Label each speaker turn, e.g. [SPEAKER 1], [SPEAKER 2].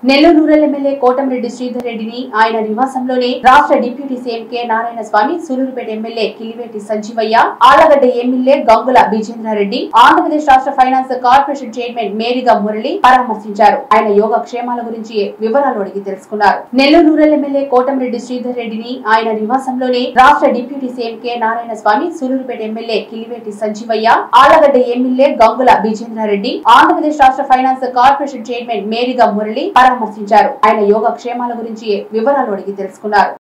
[SPEAKER 1] Nellore rural MLA Kotamreddy Sridhar రెడ్డిని ఆయన నివాసంలోనే రాష్ట్ర deputy CM K Narayana Swamy, Sullurpeta MLA Kiliveti Sanjeevaiah, Allagadda MLA Gangula Vijendra Reddy, Andhra Pradesh రాష్ట్ర finance corporation chairman Meriga Murali పరామర్శించారు. ఆయన యోగక్షేమాల గురించి వివరాలు అడిగి తెలుసుకున్నారు. నెల్లూరు రూరల్ ఎమ్మెల్యే కోటమిరెడ్డి శ్రీధర్ రెడ్డిని ఆయన నివాసంలోనే రాష్ట్ర deputy CM K Narayana Swamy, Sullurpeta MLA Kiliveti Sanjeevaiah, Allagadda MLA Gangula Vijendra Reddy, Andhra Pradesh రాష్ట్ర finance corporation chairman Meriga Murali పరామర్శించారు. ఆయన యోగక్షేమాల గురించి వివరాలు అడిగి తెలుసుకున్నారు.